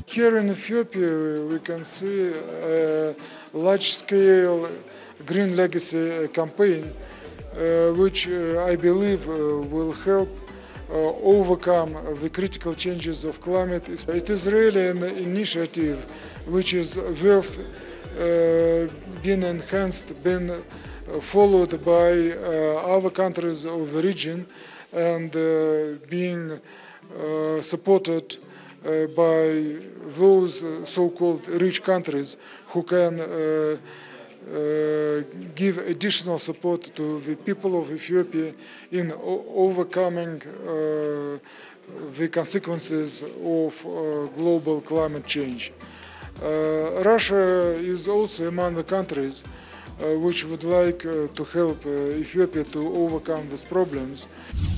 Here in Ethiopia, we can see a large-scale Green Legacy campaign, which I believe will help overcome the critical changes of climate. It is really an initiative which is worth being enhanced, being followed by other countries of the region, and being supported by those so-called rich countries who can give additional support to the people of Ethiopia in overcoming the consequences of global climate change. Russia is also among the countries which would like to help Ethiopia to overcome these problems.